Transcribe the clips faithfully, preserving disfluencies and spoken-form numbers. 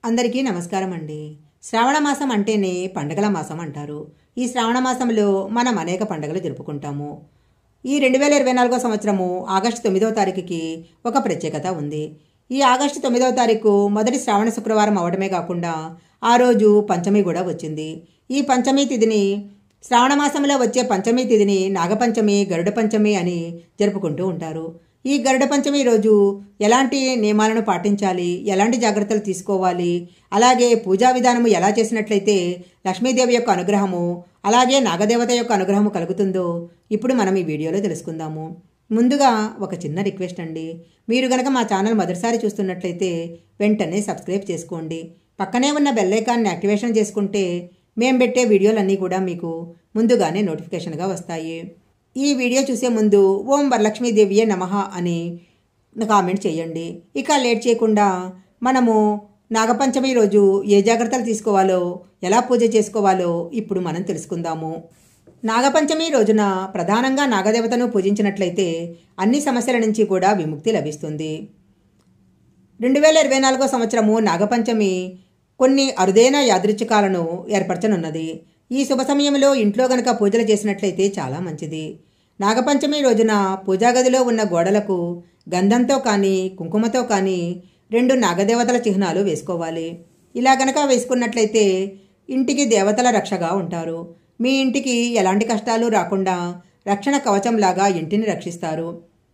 అందరికీ నమస్కారం అండి. శ్రావణ మాసం అంటేనే పండగల మాసం అంటారు. ఈ శ్రావణ మాసంలో మనం అనేక పండుగలు జరుపుకుంటాము. ఈ రెండు వేల ఇరవై నాలుగో సంవత్సరము ఆగస్టు తొమ్మిదవ తారీఖుకి ఒక ప్రత్యేకత ఉంది. ఈ ఆగస్టు తొమ్మిదవ తారీఖు మొదటి శ్రావణ శుక్రవారం అవడమే కాకుండా ఆ రోజు పంచమి కూడా వచ్చింది. ఈ పంచమి తిథిని శ్రావణ మాసంలో వచ్చే పంచమి తిథిని నాగపంచమి, గరుడ పంచమి అని జరుపుకుంటూ ఉంటారు. ఈ గరుడ పంచమి రోజు ఎలాంటి నియమాలను పాటించాలి, ఎలాంటి జాగ్రత్తలు తీసుకోవాలి, అలాగే పూజా విధానము ఎలా చేసినట్లయితే లక్ష్మీదేవి యొక్క అనుగ్రహము అలాగే నాగదేవత యొక్క అనుగ్రహము కలుగుతుందో ఇప్పుడు మనం ఈ వీడియోలో తెలుసుకుందాము. ముందుగా ఒక చిన్న రిక్వెస్ట్ అండి, మీరు గనక మా ఛానల్ మొదటిసారి చూస్తున్నట్లయితే వెంటనే సబ్స్క్రైబ్ చేసుకోండి. పక్కనే ఉన్న బెల్ ఐకాన్ని యాక్టివేషన్ చేసుకుంటే మేము పెట్టే వీడియోలన్నీ కూడా మీకు ముందుగానే నోటిఫికేషన్గా వస్తాయి. ఈ వీడియో చూసే ముందు ఓం వరలక్ష్మీదేవియే నమః అని కామెంట్ చేయండి. ఇక లేట్ చేయకుండా మనము నాగపంచమి రోజు ఏ జాగ్రత్తలు తీసుకోవాలో, ఎలా పూజ చేసుకోవాలో ఇప్పుడు మనం తెలుసుకుందాము. నాగపంచమి రోజున ప్రధానంగా నాగదేవతను పూజించినట్లయితే అన్ని సమస్యల నుంచి కూడా విముక్తి లభిస్తుంది. రెండు వేల ఇరవై నాలుగో సంవత్సరము నాగపంచమి కొన్ని అరుదైన యాదృచ్ఛికాలను ఏర్పరచనున్నది. ఈ శుభ సమయంలో ఇంట్లో గనక పూజలు చేసినట్లయితే చాలా మంచిది. నాగపంచమి రోజున పూజాగదిలో ఉన్న గోడలకు గంధంతో కానీ కుంకుమతో కానీ రెండు నాగదేవతల చిహ్నాలు వేసుకోవాలి. ఇలా గనక వేసుకున్నట్లయితే ఇంటికి దేవతల రక్షగా ఉంటారు. మీ ఇంటికి ఎలాంటి కష్టాలు రాకుండా రక్షణ కవచంలాగా ఇంటిని రక్షిస్తారు.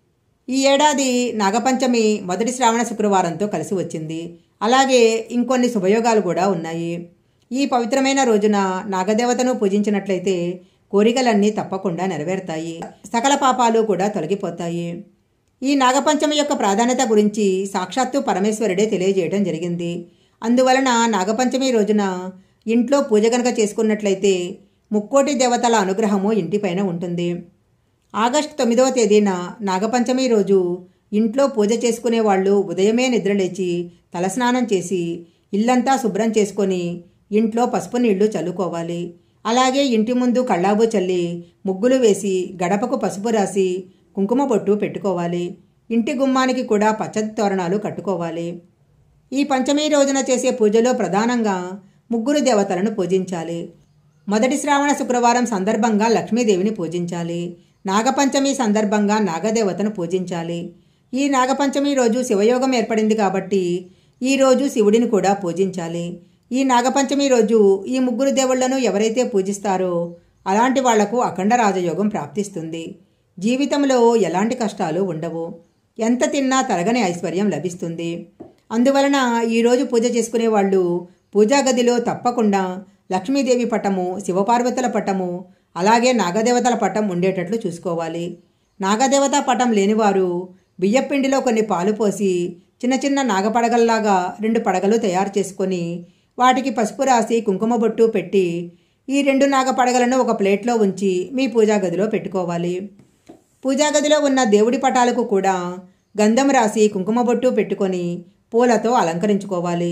ఈ ఏడాది నాగపంచమి మొదటి శ్రావణ శుక్రవారంతో కలిసి వచ్చింది. అలాగే ఇంకొన్ని శుభయోగాలు కూడా ఉన్నాయి. ఈ పవిత్రమైన రోజున నాగదేవతను పూజించినట్లయితే కోరికలన్నీ తప్పకుండా నెరవేరుతాయి, సకల పాపాలు కూడా తొలగిపోతాయి. ఈ నాగపంచమి యొక్క ప్రాధాన్యత గురించి సాక్షాత్తు పరమేశ్వరుడే తెలియజేయడం జరిగింది. అందువలన నాగపంచమి రోజున ఇంట్లో పూజ గనక చేసుకున్నట్లయితే ముక్కోటి దేవతల అనుగ్రహము ఇంటిపైన ఉంటుంది. ఆగస్టు తొమ్మిదవ తేదీన నాగపంచమి రోజు ఇంట్లో పూజ చేసుకునే వాళ్ళు ఉదయమే నిద్రలేచి తలస్నానం చేసి ఇల్లంతా శుభ్రం చేసుకొని ఇంట్లో పసుపు నీళ్లు చల్లుకోవాలి. అలాగే ఇంటి ముందు కళ్ళాబు చల్లి ముగ్గులు వేసి గడపకు పసుపు రాసి కుంకుమ బొట్టు పెట్టుకోవాలి. ఇంటి గుమ్మానికి కూడా పచ్చడి తోరణాలు కట్టుకోవాలి. ఈ పంచమి రోజున చేసే పూజలో ప్రధానంగా ముగ్గురు దేవతలను పూజించాలి. మొదటి శ్రావణ శుక్రవారం సందర్భంగా లక్ష్మీదేవిని పూజించాలి. నాగపంచమి సందర్భంగా నాగదేవతను పూజించాలి. ఈ నాగపంచమి రోజు శివయోగం ఏర్పడింది కాబట్టి ఈరోజు శివుడిని కూడా పూజించాలి. ఈ నాగపంచమి రోజు ఈ ముగ్గురు దేవుళ్లను ఎవరైతే పూజిస్తారో అలాంటి వాళ్లకు అఖండ రాజయోగం ప్రాప్తిస్తుంది. జీవితంలో ఎలాంటి కష్టాలు ఉండవు. ఎంత తిన్నా తరగని ఐశ్వర్యం లభిస్తుంది. అందువలన ఈరోజు పూజ చేసుకునే వాళ్ళు పూజా గదిలో తప్పకుండా లక్ష్మీదేవి పటము, శివపార్వతుల పటము అలాగే నాగదేవతల పటం ఉండేటట్లు చూసుకోవాలి. నాగదేవత పటం లేనివారు బియ్యపిండిలో కొన్ని పాలు పోసి చిన్న చిన్న నాగపడగల్లాగా రెండు పడగలు తయారు చేసుకొని వాటికి పసుపు రాసి కుంకుమ బొట్టు పెట్టి ఈ రెండు నాగపడగలను ఒక ప్లేట్లో ఉంచి మీ పూజా గదిలో పెట్టుకోవాలి. పూజా గదిలో ఉన్న దేవుడి పటాలకు కూడా గంధం రాసి కుంకుమ బొట్టు పెట్టుకొని పూలతో అలంకరించుకోవాలి.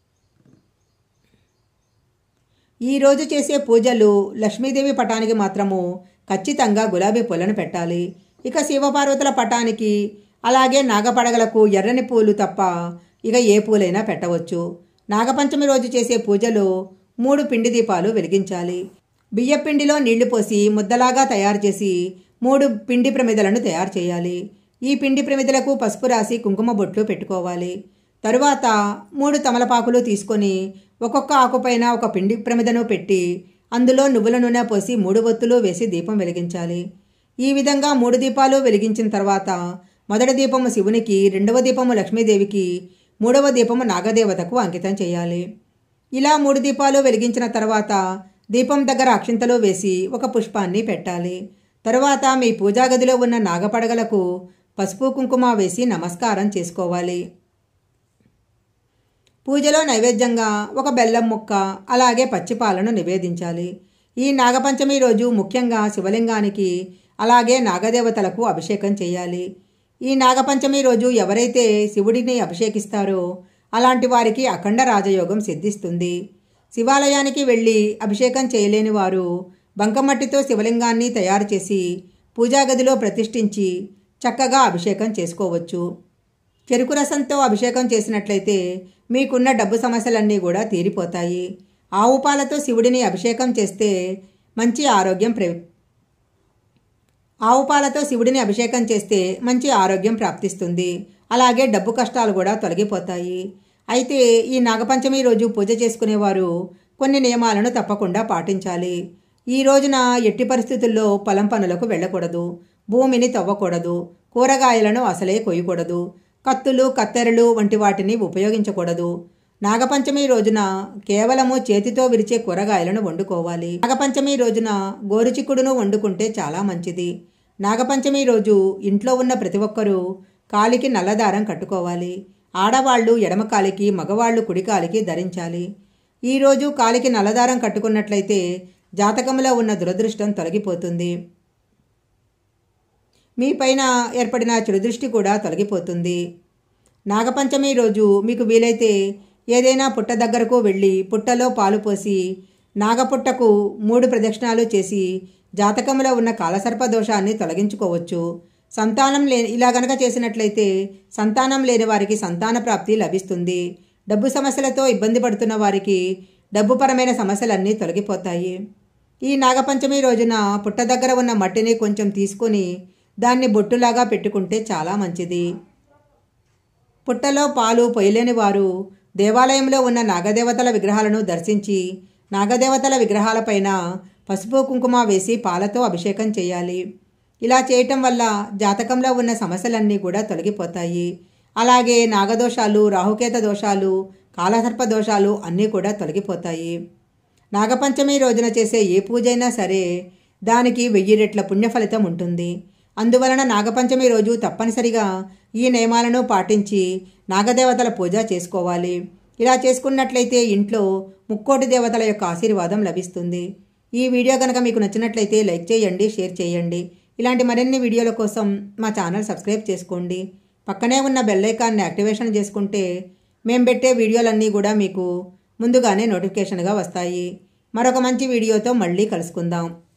ఈరోజు చేసే పూజలు లక్ష్మీదేవి పటానికి మాత్రము ఖచ్చితంగా గులాబీ పూలను పెట్టాలి. ఇక శివపార్వతుల పటానికి అలాగే నాగపడగలకు ఎర్రని పూలు తప్ప ఇక ఏ పూలైనా పెట్టవచ్చు. నాగపంచమి రోజు చేసే పూజలో మూడు పిండి దీపాలు వెలిగించాలి. బియ్యపిండిలో నీళ్లు పోసి ముద్దలాగా తయారు చేసి మూడు పిండి ప్రమిదలను తయారు చేయాలి. ఈ పిండి ప్రమిదలకు పసుపు రాసి కుంకుమ బొట్లు పెట్టుకోవాలి. తరువాత మూడు తమలపాకులు తీసుకొని ఒక్కొక్క ఆకుపైన ఒక పిండి ప్రమిదను పెట్టి అందులో నువ్వుల నూనె పోసి మూడు ఒత్తులు వేసి దీపం వెలిగించాలి. ఈ విధంగా మూడు దీపాలు వెలిగించిన తర్వాత మొదటి దీపము శివునికి, రెండవ దీపము లక్ష్మీదేవికి, మూడవ దీపము నాగదేవతకు అంకితం చేయాలి. ఇలా మూడు దీపాలు వెలిగించిన తర్వాత దీపం దగ్గర అక్షింతలు వేసి ఒక పుష్పాన్ని పెట్టాలి. తరువాత మీ పూజా గదిలో ఉన్న నాగపడగలకు పసుపు కుంకుమ వేసి నమస్కారం చేసుకోవాలి. పూజలో నైవేద్యంగా ఒక బెల్లం ముక్క అలాగే పచ్చిపాలను నివేదించాలి. ఈ నాగపంచమి రోజు ముఖ్యంగా శివలింగానికి అలాగే నాగదేవతలకు అభిషేకం చేయాలి. ఈ నాగపంచమి రోజు ఎవరైతే శివుడిని అభిషేకిస్తారో అలాంటి వారికి అఖండ రాజయోగం సిద్ధిస్తుంది. శివాలయానికి వెళ్ళి అభిషేకం చేయలేని వారు బంకమట్టితో శివలింగాన్ని తయారు చేసి పూజా గదిలో ప్రతిష్ఠించి చక్కగా అభిషేకం చేసుకోవచ్చు. చెరుకు రసంతో అభిషేకం చేసినట్లయితే మీకున్న డబ్బు సమస్యలన్నీ కూడా తీరిపోతాయి. ఆవు పాలతో శివుడిని అభిషేకం చేస్తే మంచి ఆరోగ్యం ప్ర ఆవు పాలతో శివుడిని అభిషేకం చేస్తే మంచి ఆరోగ్యం ప్రాప్తిస్తుంది. అలాగే డబ్బు కష్టాలు కూడా తొలగిపోతాయి. అయితే ఈ నాగపంచమి రోజు పూజ చేసుకునేవారు కొన్ని నియమాలను తప్పకుండా పాటించాలి. ఈ రోజున ఎట్టి పరిస్థితుల్లో పొలం పనులకు వెళ్ళకూడదు, భూమిని తవ్వకూడదు, కూరగాయలను అసలే కొయ్యకూడదు, కత్తులు కత్తెరలు వంటి వాటిని ఉపయోగించకూడదు. నాగపంచమి రోజున కేవలము చేతితో విరిచే కూరగాయలను వండుకోవాలి. నాగపంచమి రోజున గోరుచిక్కుడును వండుకుంటే చాలా మంచిది. నాగపంచమి రోజు ఇంట్లో ఉన్న ప్రతి ఒక్కరూ కాలికి నల్లదారం కట్టుకోవాలి. ఆడవాళ్లు ఎడమ కాలికి, మగవాళ్లు కుడి కాలికి ధరించాలి. ఈరోజు కాలికి నల్లదారం కట్టుకున్నట్లయితే జాతకంలో ఉన్న దురదృష్టం తొలగిపోతుంది. మీ పైన ఏర్పడిన చెడు దృష్టి కూడా తొలగిపోతుంది. నాగపంచమి రోజు మీకు వీలైతే ఏదైనా పుట్ట దగ్గరకు వెళ్ళి పుట్టలో పాలు పోసి నాగపుట్టకు మూడు ప్రదక్షిణాలు చేసి జాతకంలో ఉన్న కాలసర్ప దోషాన్ని తొలగించుకోవచ్చు. సంతానం లే ఇలా గనక చేసినట్లయితే సంతానం లేని వారికి సంతాన ప్రాప్తి లభిస్తుంది. డబ్బు సమస్యలతో ఇబ్బంది పడుతున్న వారికి డబ్బుపరమైన సమస్యలన్నీ తొలగిపోతాయి. ఈ నాగపంచమి రోజున పుట్ట దగ్గర ఉన్న మట్టిని కొంచెం తీసుకొని దాన్ని బొట్టులాగా పెట్టుకుంటే చాలా మంచిది. పుట్టలో పాలు పొయ్యలేని వారు దేవాలయంలో ఉన్న నాగదేవతల విగ్రహాలను దర్శించి నాగదేవతల విగ్రహాలపైన పసుపు కుంకుమ వేసి పాలతో అభిషేకం చేయాలి. ఇలా చేయటం వల్ల జాతకంలో ఉన్న సమస్యలన్నీ కూడా తొలగిపోతాయి. అలాగే నాగదోషాలు, రాహుకేత దోషాలు, కాలసర్ప దోషాలు అన్నీ కూడా తొలగిపోతాయి. నాగపంచమి రోజున చేసే ఏ పూజైనా సరే దానికి వెయ్యి రెట్ల పుణ్యఫలితం ఉంటుంది. అందువలన నాగపంచమి రోజు తప్పనిసరిగా ఈ నియమాలను పాటించి నాగదేవతల పూజ చేసుకోవాలి. ఇలా చేసుకున్నట్లయితే ఇంట్లో ముక్కోటి దేవతల యొక్క ఆశీర్వాదం లభిస్తుంది. ఈ వీడియో కనుక మీకు నచ్చినట్లయితే లైక్ చేయండి, షేర్ చేయండి. ఇలాంటి మరిన్ని వీడియోల కోసం మా ఛానల్ సబ్స్క్రైబ్ చేసుకోండి. పక్కనే ఉన్న బెల్ ఐకాన్ని యాక్టివేషన్ చేసుకుంటే మేము పెట్టే వీడియోలన్నీ కూడా మీకు ముందుగానే నోటిఫికేషన్గా వస్తాయి. మరొక మంచి వీడియోతో మళ్ళీ కలుసుకుందాం.